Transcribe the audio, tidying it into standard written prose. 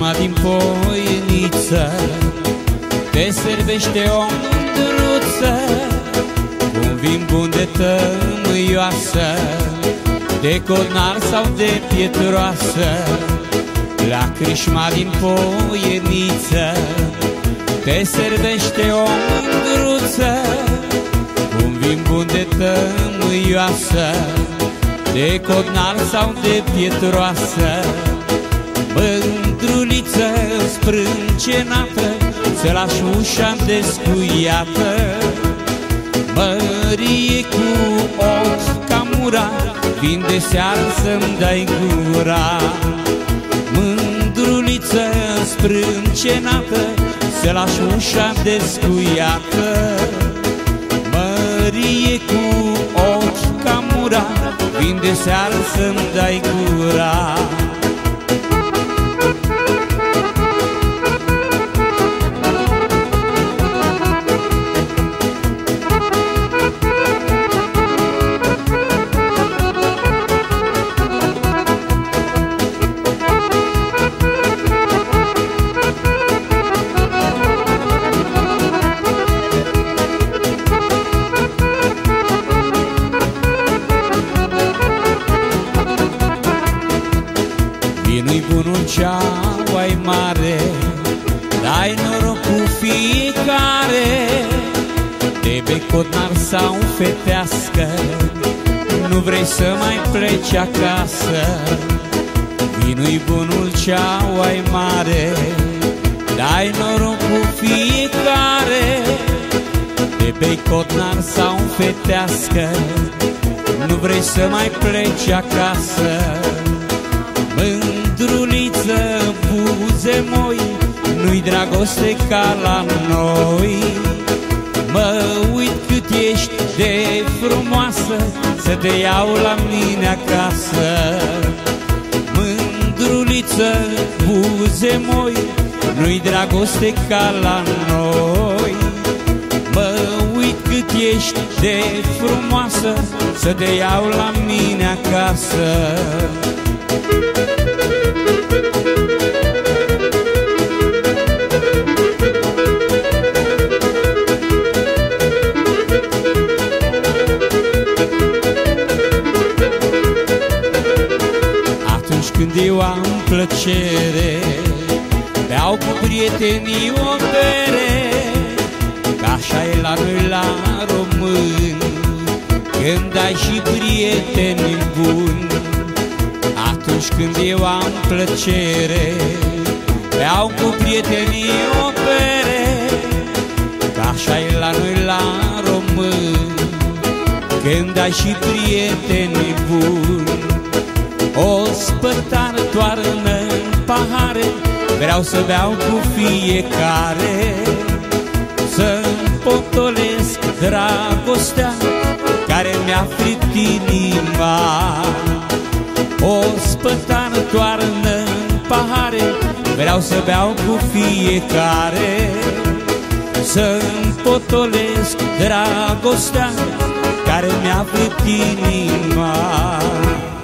crâșma din Poieniță te servește o mândruță cu un vin bun de tămâioasă, de codnar sau de pietroasă. La crâșma din Poieniță te servește o mândruță cu un vin bun de tămâioasă, de codnar sau de pietroasă. Mândruliță sprâncenată, să lași ușa descuiată, Mărie cu ochi ca mura, vin de seară să-mi dai gura. Mândruliță sprâncenată, să lași ușa descuiată, Mărie cu ochi ca mura, vin de seară să-mi dai gura. Vinul-i bunul ceau-ai mare, dai noroc cu fiecare, de bei codnar sau fetească, nu vrei să mai pleci acasă. Vinul-i bunul ceau-ai mare, dai noroc cu fiecare, de bei codnar sau fetească, nu vrei să mai pleci acasă. Mândruliță, buze moi, nu-i dragoste ca la noi. Mă uit cât ești de frumoasă, să te iau la mine acasă. Mândruliță, buze moi, nu-i dragoste ca la noi. Mă uit cât ești de frumoasă, să te iau la mine acasă. Atunci când eu am plăcere, beau cu prietenii o bere, că așa e la noi la români, când ai și prieteni buni. Atunci când eu am plăcere, beau cu prietenii o bere, că așa e la noi la români, când ai și prieteni buni. O spătară toarnă-n pahare, vreau să beau cu fiecare, să-mi potolesc dragostea care mi-a fript inima. O spătară toarnă-n pahare, vreau să beau cu fiecare, să-mi potolesc dragostea care mi-a fript inima.